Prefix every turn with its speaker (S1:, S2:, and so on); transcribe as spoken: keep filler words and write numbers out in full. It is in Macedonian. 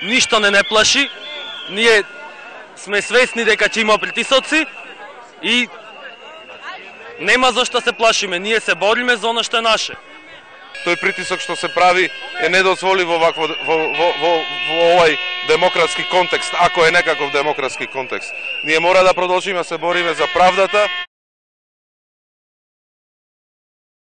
S1: ништо не не плаши. Ние сме свесни дека ќе има притисоци и нема зашто се плашиме. Ние се бориме за оно што е наше.
S2: Тој притисок што се прави е недозволив во, вакво, во, во, во, во овај демократски контекст, ако е некаков демократски контекст. Ние мора да продолжиме да се бориме за правдата,